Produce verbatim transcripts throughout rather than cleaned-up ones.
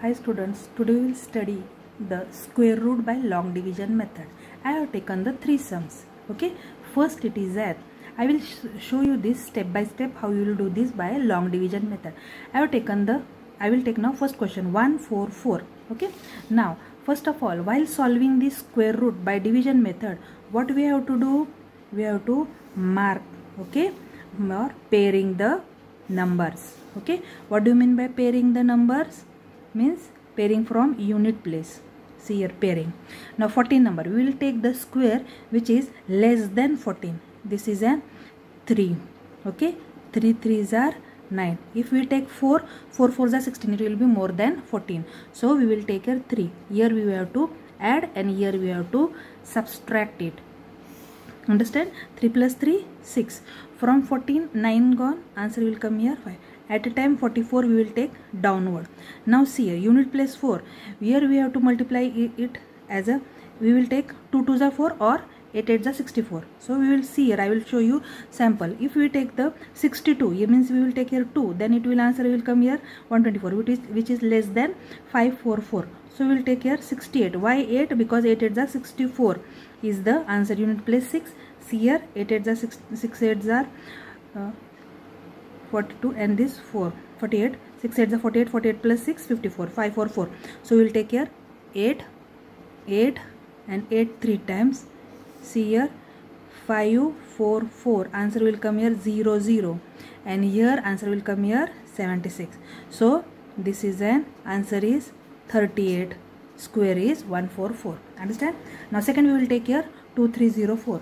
Hi students, today we will study the square root by long division method. I have taken the three sums. Okay, first it is that I will sh show you this step by step how you will do this by long division method. I have taken the I will take now first question one four four. Okay, now first of all, while solving this square root by division method, what we have to do? We have to mark, okay, or pairing the numbers. Okay, what do you mean by pairing the numbers? Means pairing from unit place. See here, pairing. Now fourteen number, we will take the square which is less than fourteen. This is a three. Okay, three threes are nine. If we take four, four fours are sixteen, it will be more than fourteen. So we will take here three. Here we have to add and here we have to subtract it. Understand? three plus three, six. From fourteen, nine gone, answer will come here five. At a time forty-four we will take downward. Now see here, unit place four. Here we have to multiply it as a, we will take two twos are four or eight eights are sixty-four. So we will see here, I will show you sample. If we take the sixty-two, it means we will take here two, then it will answer will come here one twenty-four, which is, which is less than five forty-four. So we will take here sixty-eight. Why eight? Because eight eights are sixty-four is the answer. Unit place six. See here, eight eights are six, six eights are uh, forty-two and this four, forty-eight. six eights are forty-eight, forty-eight plus six, fifty-four, five forty-four. So we will take here eight, eight and eight three times. See here, five forty-four. Answer will come here zero zero and here answer will come here seventy-six. So this is an answer is thirty-eight. Square is one forty-four. Understand? Now second we will take here two three zero four.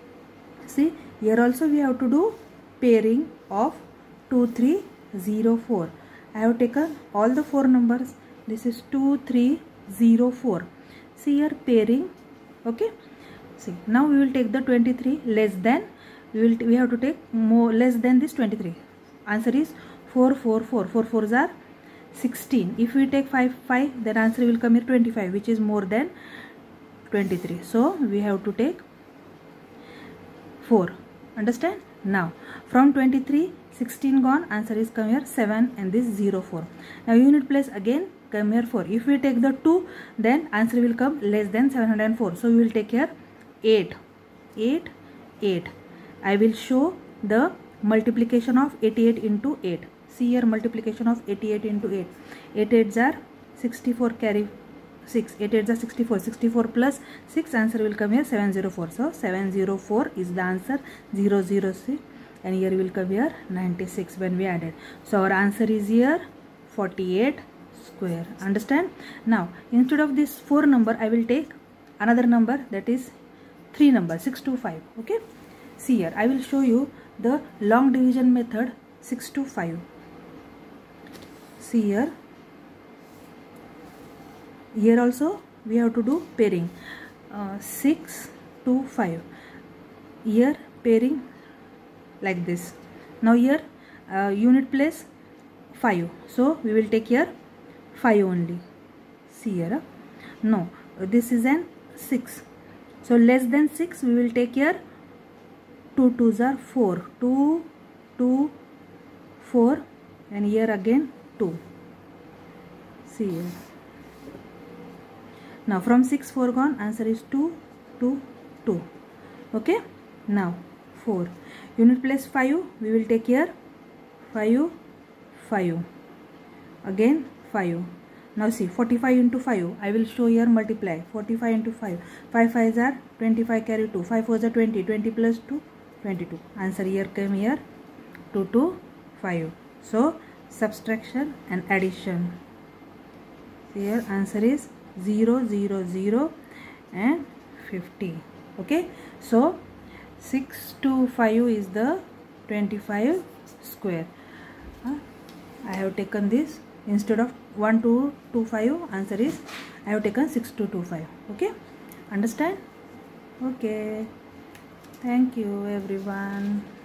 See, here also we have to do pairing of two three zero four. I have taken all the four numbers. This is two three zero four. See here, pairing. Okay. See, now we will take the twenty-three less than, we will we have to take more less than this twenty-three. Answer is four forty-four. four fours are sixteen. If we take five five, then answer will come here twenty-five, which is more than twenty-three. So we have to take four. Understand? Now from twenty-three, sixteen gone, answer is come here seven and this zero four. Now unit place again come here four. If we take the two, then answer will come less than seven hundred four. So we will take here eight, eight, eight. I will show the multiplication of eighty-eight into eight. See here, multiplication of eighty-eight into eight. eight eights are sixty-four, carry six. eight eights are sixty-four. sixty-four plus six, answer will come here seven hundred four. So seven hundred four is the answer. zero zero six and here will come here ninety-six when we added. So our answer is here forty-eight square. Understand? Now instead of this four number, I will take another number, that is three number, six two five. Okay. See here, I will show you the long division method six two five. See here, here also we have to do pairing. uh, six two five. Here pairing like this. Now here uh, unit place five, so we will take here five only. See here, uh, no, this is an six, so less than six we will take here two twos are four, two two four and here again two. See here, now from six four gone, answer is two two two. Okay. Now four, unit place five, we will take here five five, again five. Now see, forty-five into five, I will show here multiply. forty-five into five, five fives are twenty-five, carry two, five fours are twenty, twenty plus two, twenty-two. Answer here came here two two five. So subtraction and addition. See here, answer is zero zero zero and fifty. Okay. So six two five is the twenty-five square. uh, I have taken this instead of one two two five, answer is I have taken six two two five. Okay. Understand? Okay. Thank you everyone.